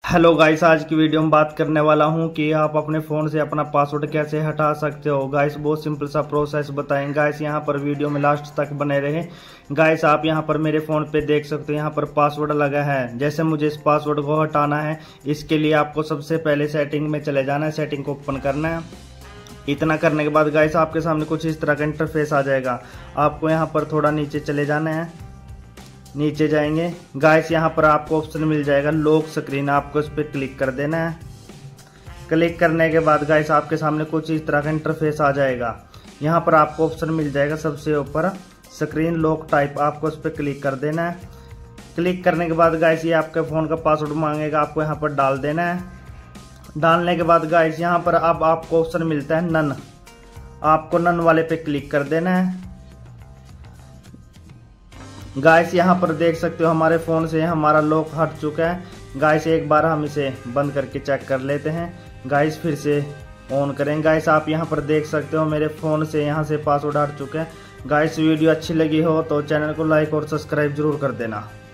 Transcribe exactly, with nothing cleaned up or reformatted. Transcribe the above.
Hello guys, आज की video में बात करने वाला हूं कि आप अपने फ़ोन से अपना पासवर्ड कैसे हटा सकते हो। गाइस बहुत सिंपल सा प्रोसेस बताएं। गाइस यहां पर वीडियो में लास्ट तक बने रहे। गाइस आप यहां पर मेरे फ़ोन पे देख सकते हो, यहां पर पासवर्ड लगा है। जैसे मुझे इस पासवर्ड को हटाना है, इसके लिए आपको सबसे पहले सेटिंग में चले जाना है, सेटिंग को ओपन करना है। इतना करने के बाद गाइस आपके सामने कुछ इस तरह का इंटरफेस आ जाएगा। आपको यहाँ पर थोड़ा नीचे चले जाना है। नीचे जाएंगे गाइस, यहाँ पर आपको ऑप्शन मिल जाएगा लॉक स्क्रीन, आपको इस पर क्लिक कर देना है। क्लिक करने के बाद गाइस आपके सामने कुछ इस तरह का इंटरफेस आ जाएगा। यहाँ पर आपको ऑप्शन मिल जाएगा सबसे ऊपर स्क्रीन लॉक टाइप, आपको इस पर क्लिक कर देना है। क्लिक करने के बाद गाइस ये आपके फ़ोन का पासवर्ड मांगेगा, आपको यहाँ पर डाल देना है। डालने के बाद गाइस यहाँ पर अब आपको ऑप्शन मिलता है नन, आपको नन वाले पे क्लिक कर देना है। गाइस यहाँ पर देख सकते हो हमारे फ़ोन से हमारा लॉक हट चुका है। गाइस एक बार हम इसे बंद करके चेक कर लेते हैं। गाइस फिर से ऑन करें। गाइस आप यहाँ पर देख सकते हो मेरे फ़ोन से यहाँ से पासवर्ड हट चुका है। गाइस वीडियो अच्छी लगी हो तो चैनल को लाइक और सब्सक्राइब जरूर कर देना।